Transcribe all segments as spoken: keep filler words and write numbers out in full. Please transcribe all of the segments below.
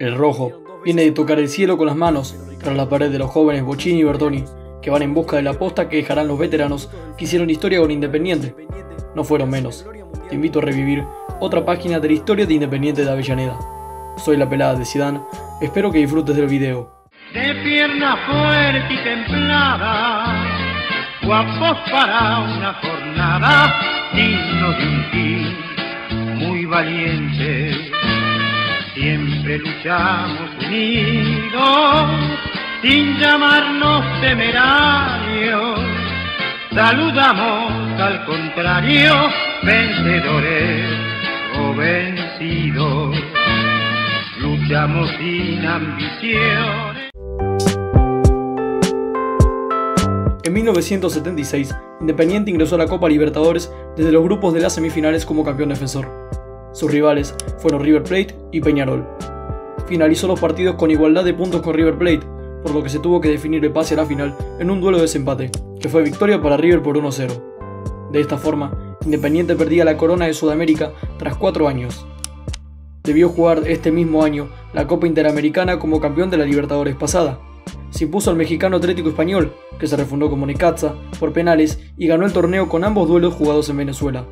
El rojo viene de tocar el cielo con las manos tras la pared de los jóvenes Bocchini y Bertoni, que van en busca de la posta que dejarán los veteranos que hicieron historia con Independiente. No fueron menos. Te invito a revivir otra página de la historia de Independiente de Avellaneda. Soy la pelada de Zidane, espero que disfrutes del video. De pierna fuerte y templada, guapos para una jornada, dignos de un team muy valiente. Siempre luchamos unidos, sin llamarnos temerarios. Saludamos al contrario, vencedores o vencidos. Luchamos sin ambiciones. En mil novecientos setenta y seis, Independiente ingresó a la Copa Libertadores desde los grupos de las semifinales como campeón defensor. Sus rivales fueron River Plate y Peñarol. Finalizó los partidos con igualdad de puntos con River Plate, por lo que se tuvo que definir el pase a la final en un duelo de desempate, que fue victoria para River por uno a cero. De esta forma, Independiente perdía la corona de Sudamérica tras cuatro años. Debió jugar este mismo año la Copa Interamericana como campeón de la Libertadores pasada. Se impuso al mexicano Atlético Español, que se refundó como Necaxa, por penales y ganó el torneo con ambos duelos jugados en Venezuela.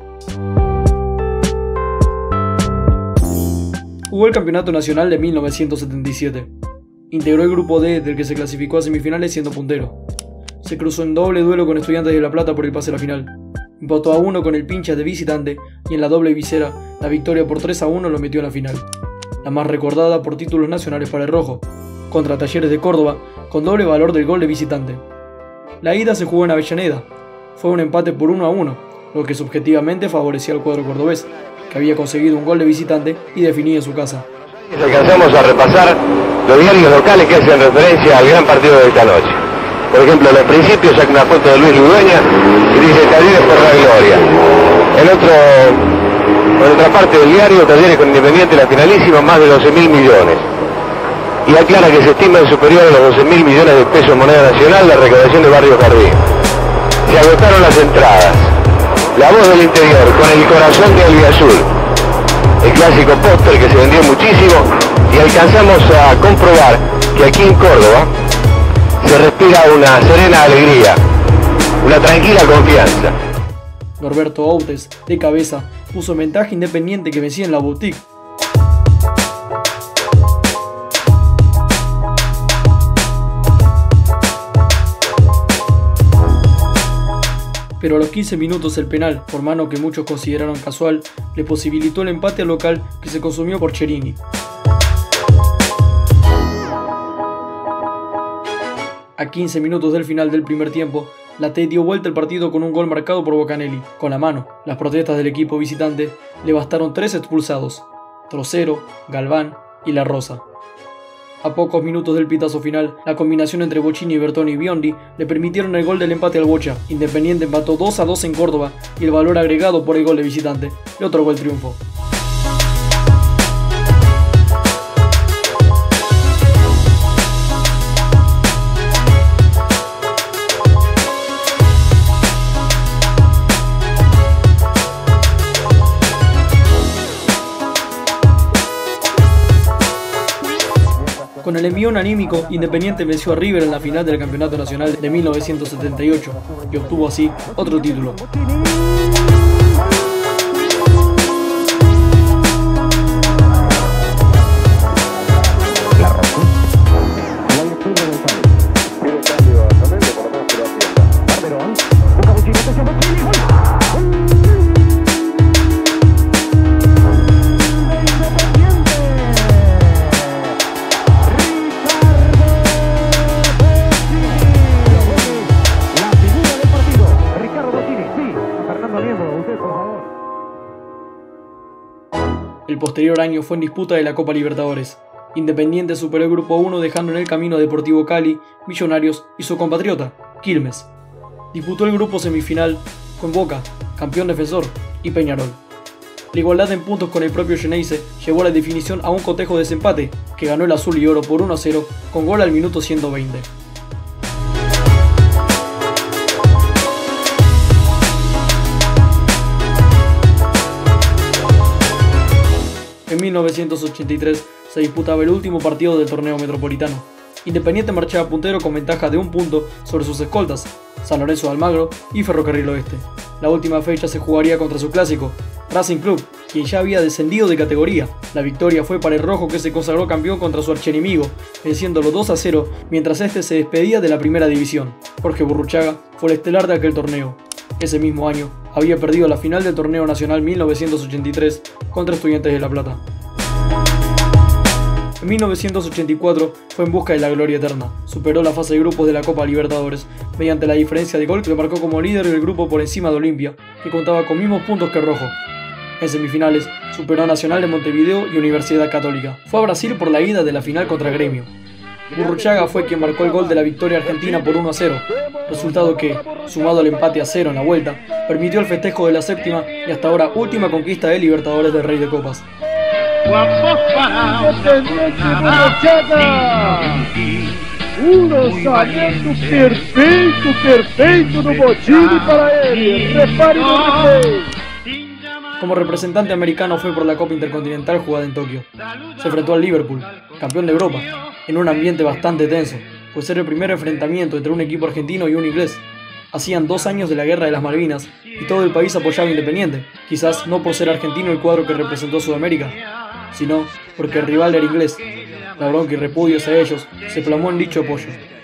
Jugó el Campeonato Nacional de mil novecientos setenta y siete. Integró el grupo D del que se clasificó a semifinales siendo puntero. Se cruzó en doble duelo con Estudiantes de La Plata por el pase a la final. Empató a uno con el Pinchas de visitante y en la doble visera la victoria por tres a uno lo metió en la final. La más recordada por títulos nacionales para el rojo, contra Talleres de Córdoba, con doble valor del gol de visitante. La ida se jugó en Avellaneda. Fue un empate por uno a uno, lo que subjetivamente favorecía al cuadro cordobés, que había conseguido un gol de visitante y definía en su casa. Alcanzamos a repasar los diarios locales que hacen referencia al gran partido de esta noche. Por ejemplo, en los principios saca una foto de Luis Ludueña y dice Talleres por la gloria. En otro, en otra parte del diario, Talleres con Independiente la finalísima, más de doce mil millones. Y aclara que se estima superior a los doce mil millones de pesos moneda nacional la recaudación de Barrio Jardín. Se agotaron las entradas. La voz del interior con el corazón de Albiazul. El clásico póster que se vendió muchísimo y alcanzamos a comprobar que aquí en Córdoba se respira una serena alegría, una tranquila confianza. Norberto Outes, de cabeza, puso en ventaja Independiente que vencía en la boutique. Pero a los quince minutos el penal, por mano que muchos consideraron casual, le posibilitó el empate al local que se consumió por Cherini. A quince minutos del final del primer tiempo, la T dio vuelta el partido con un gol marcado por Bocanelli, con la mano. Las protestas del equipo visitante le bastaron tres expulsados: Trocero, Galván y La Rosa. A pocos minutos del pitazo final, la combinación entre Bocchini, Bertoni y Biondi le permitieron el gol del empate al Bocha. Independiente empató dos a dos en Córdoba y el valor agregado por el gol de visitante le otorgó el triunfo. Con el envío anímico, Independiente venció a River en la final del Campeonato Nacional de mil novecientos setenta y ocho y obtuvo así otro título. El posterior año fue en disputa de la Copa Libertadores. Independiente superó el grupo uno dejando en el camino a Deportivo Cali, Millonarios y su compatriota, Quilmes. Disputó el grupo semifinal con Boca, campeón defensor, y Peñarol. La igualdad en puntos con el propio Xeneize llevó a la definición a un cotejo de desempate, que ganó el azul y oro por uno a cero con gol al minuto ciento veinte. En mil novecientos ochenta y tres se disputaba el último partido del torneo metropolitano. Independiente marchaba puntero con ventaja de un punto sobre sus escoltas, San Lorenzo de Almagro y Ferrocarril Oeste. La última fecha se jugaría contra su clásico, Racing Club, quien ya había descendido de categoría. La victoria fue para el rojo, que se consagró campeón contra su archienemigo, venciéndolo dos a cero, mientras este se despedía de la primera división. Jorge Burruchaga fue el estelar de aquel torneo. Ese mismo año había perdido la final del torneo nacional mil novecientos ochenta y tres contra Estudiantes de La Plata. En mil novecientos ochenta y cuatro fue en busca de la gloria eterna. Superó la fase de grupos de la Copa Libertadores mediante la diferencia de gol que lo marcó como líder del grupo por encima de Olimpia, que contaba con mismos puntos que Rojo. En semifinales superó a Nacional de Montevideo y Universidad Católica. Fue a Brasil por la ida de la final contra Gremio. Burruchaga fue quien marcó el gol de la victoria argentina por uno a cero, resultado que, sumado al empate a cero en la vuelta, permitió el festejo de la séptima y hasta ahora última conquista de Libertadores del Rey de Copas. Um lançamento perfeito, perfeito do Botini para ele. Repare no replay. Como representante americano fue por la Copa Intercontinental jugada en Tokio. Se enfrentó al Liverpool, campeón de Europa, en un ambiente bastante tenso, pues era el primer enfrentamiento entre un equipo argentino y un inglés. Hacían dos años de la Guerra de las Malvinas y todo el país apoyaba a Independiente, quizás no por ser argentino el cuadro que representó a Sudamérica, sino porque el rival era inglés. La bronca y repudio hacia ellos se plasmó en dicho apoyo.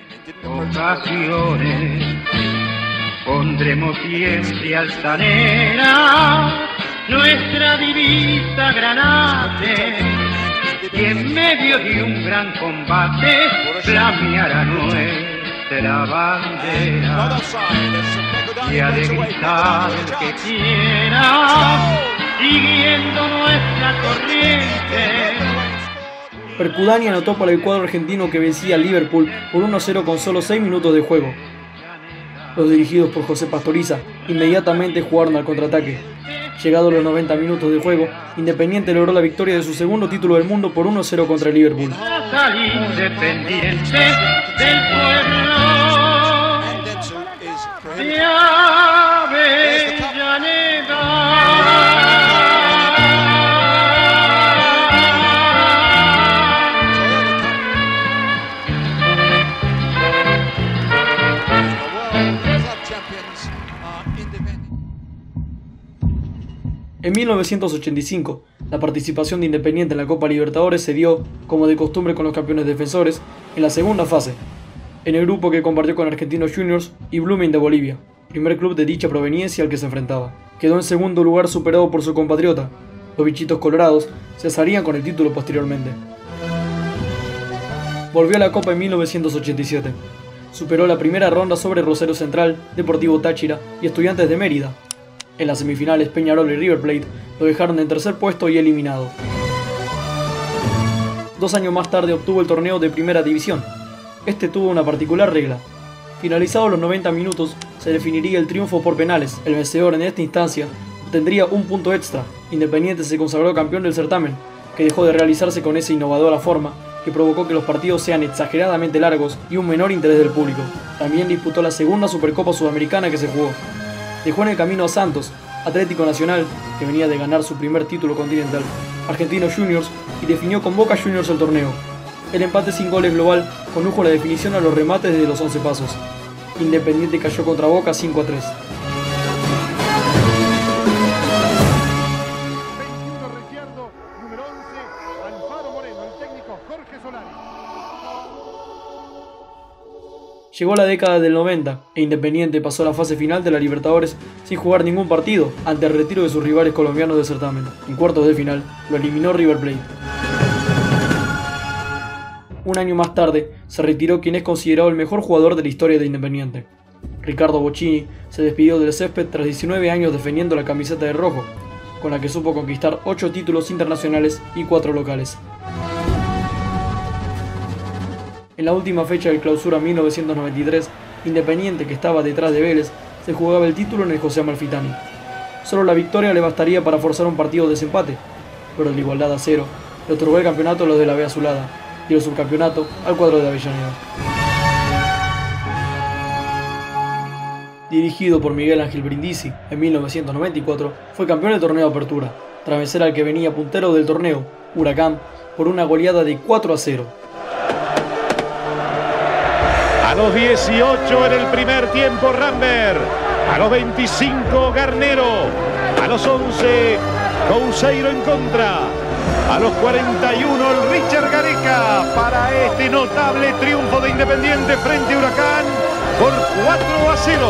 Ocasiones pondremos siempre altanera nuestra divisa granate, y en medio de un gran combate flameará nuestra bandera, y ha de gritar el que quiera siguiendo nuestra corriente. Percudani anotó para el cuadro argentino, que vencía al Liverpool por uno a cero con solo seis minutos de juego. Los dirigidos por José Pastoriza inmediatamente jugaron al contraataque. Llegados los noventa minutos de juego, Independiente logró la victoria de su segundo título del mundo por uno a cero contra el Liverpool. Independiente del pueblo de Avellaneda. En mil novecientos ochenta y cinco, la participación de Independiente en la Copa Libertadores se dio, como de costumbre con los campeones defensores, en la segunda fase, en el grupo que compartió con Argentinos Juniors y Blooming de Bolivia, primer club de dicha proveniencia al que se enfrentaba. Quedó en segundo lugar, superado por su compatriota. Los bichitos colorados se alzarían con el título posteriormente. Volvió a la Copa en mil novecientos ochenta y siete. Superó la primera ronda sobre Rosario Central, Deportivo Táchira y Estudiantes de Mérida. En las semifinales, Peñarol y River Plate lo dejaron en tercer puesto y eliminado. Dos años más tarde obtuvo el torneo de Primera División. Este tuvo una particular regla. Finalizados los noventa minutos, se definiría el triunfo por penales. El vencedor en esta instancia obtendría un punto extra. Independiente se consagró campeón del certamen, que dejó de realizarse con esa innovadora forma que provocó que los partidos sean exageradamente largos y un menor interés del público. También disputó la segunda Supercopa Sudamericana que se jugó. Dejó en el camino a Santos, Atlético Nacional, que venía de ganar su primer título continental, Argentinos Juniors, y definió con Boca Juniors el torneo. El empate sin goles global condujo la definición a los remates desde los once pasos. Independiente cayó contra Boca cinco a tres. Llegó la década del noventa e Independiente pasó a la fase final de la Libertadores sin jugar ningún partido ante el retiro de sus rivales colombianos del certamen. En cuartos de final lo eliminó River Plate. Un año más tarde se retiró quien es considerado el mejor jugador de la historia de Independiente. Ricardo Bocchini se despidió del césped tras diecinueve años defendiendo la camiseta de rojo, con la que supo conquistar ocho títulos internacionales y cuatro locales. En la última fecha del Clausura mil novecientos noventa y tres, Independiente, que estaba detrás de Vélez, se jugaba el título en el José Amalfitani. Solo la victoria le bastaría para forzar un partido de desempate, pero la igualdad a cero le otorgó el campeonato a los de la B Azulada y el subcampeonato al cuadro de Avellaneda. Dirigido por Miguel Ángel Brindisi en mil novecientos noventa y cuatro, fue campeón del torneo de Apertura, tras vencer al que venía puntero del torneo, Huracán, por una goleada de cuatro a cero. A los dieciocho en el primer tiempo Rambert, a los veinticinco Garnero, a los once Couseiro en contra, a los cuarenta y uno el Richard Gareca para este notable triunfo de Independiente frente a Huracán por cuatro a cero.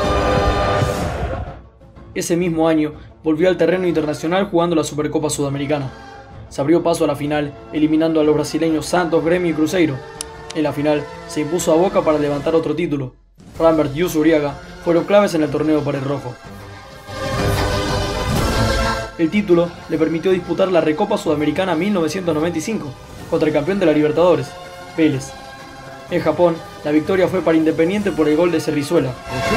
Ese mismo año volvió al terreno internacional jugando la Supercopa Sudamericana. Se abrió paso a la final eliminando a los brasileños Santos, Gremio y Cruzeiro. En la final se impuso a Boca para levantar otro título. Rambert y Usuriaga fueron claves en el torneo para el rojo. El título le permitió disputar la Recopa Sudamericana mil novecientos noventa y cinco contra el campeón de la Libertadores, Vélez. En Japón, la victoria fue para Independiente por el gol de Cerrizuela.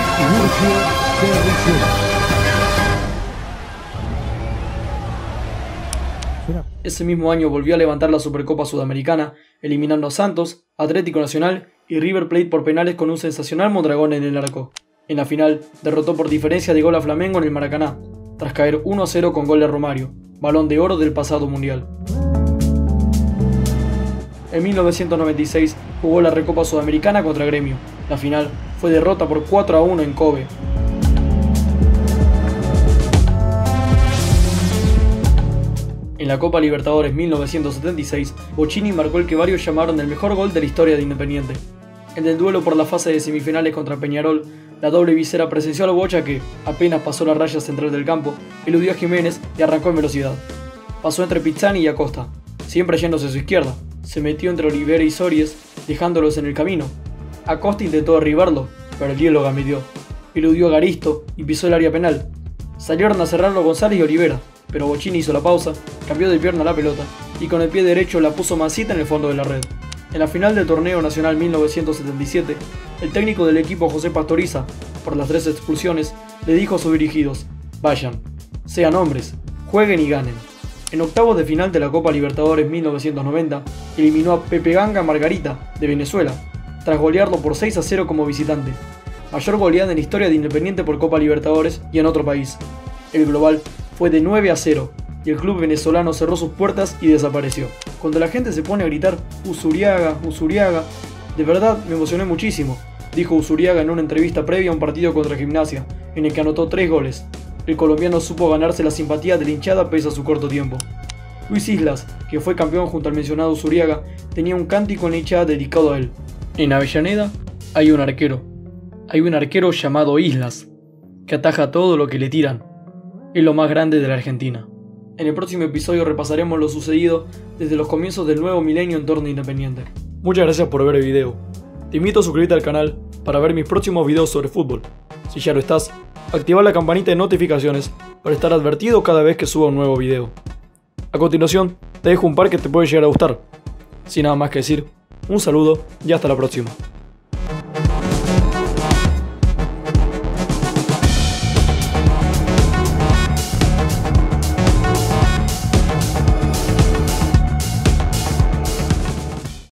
Ese mismo año volvió a levantar la Supercopa Sudamericana, eliminando a Santos, Atlético Nacional y River Plate por penales con un sensacional Mondragón en el arco. En la final, derrotó por diferencia de gol a Flamengo en el Maracaná, tras caer uno a cero con gol de Romario, balón de oro del pasado mundial. En mil novecientos noventa y seis jugó la Recopa Sudamericana contra Gremio. La final fue derrota por cuatro a uno en Kobe. En la Copa Libertadores mil novecientos setenta y seis, Bocchini marcó el que varios llamaron el mejor gol de la historia de Independiente. En el duelo por la fase de semifinales contra Peñarol, la doble visera presenció al Bocha que, apenas pasó la raya central del campo, eludió a Jiménez y arrancó en velocidad. Pasó entre Pizzani y Acosta, siempre yéndose a su izquierda. Se metió entre Olivera y Sories, dejándolos en el camino. Acosta intentó derribarlo, pero el hielo lo gambeteó. Eludió a Garisto y pisó el área penal. Salieron a cerrarlo González y Olivera, pero Bocchini hizo la pausa, cambió de pierna la pelota y con el pie derecho la puso mansita en el fondo de la red. En la final del Torneo Nacional mil novecientos setenta y siete, el técnico del equipo José Pastoriza, por las tres expulsiones, le dijo a sus dirigidos: vayan, sean hombres, jueguen y ganen. En octavos de final de la Copa Libertadores mil novecientos noventa, eliminó a Pepe Ganga Margarita, de Venezuela, tras golearlo por seis a cero como visitante. Mayor goleada en la historia de Independiente por Copa Libertadores y en otro país. El global fue de nueve a cero y el club venezolano cerró sus puertas y desapareció. Cuando la gente se pone a gritar Usuriaga, Usuriaga, de verdad me emocioné muchísimo, dijo Usuriaga en una entrevista previa a un partido contra Gimnasia, en el que anotó tres goles. El colombiano supo ganarse la simpatía de la hinchada pese a su corto tiempo. Luis Islas, que fue campeón junto al mencionado Usuriaga, tenía un cántico en la hinchada dedicado a él. En Avellaneda hay un arquero. Hay un arquero llamado Islas, que ataja todo lo que le tiran. Es lo más grande de la Argentina. En el próximo episodio repasaremos lo sucedido desde los comienzos del nuevo milenio en torno a Independiente. Muchas gracias por ver el video. Te invito a suscribirte al canal para ver mis próximos videos sobre fútbol. Si ya lo estás, activa la campanita de notificaciones para estar advertido cada vez que suba un nuevo video. A continuación, te dejo un par que te puede llegar a gustar. Sin nada más que decir, un saludo y hasta la próxima.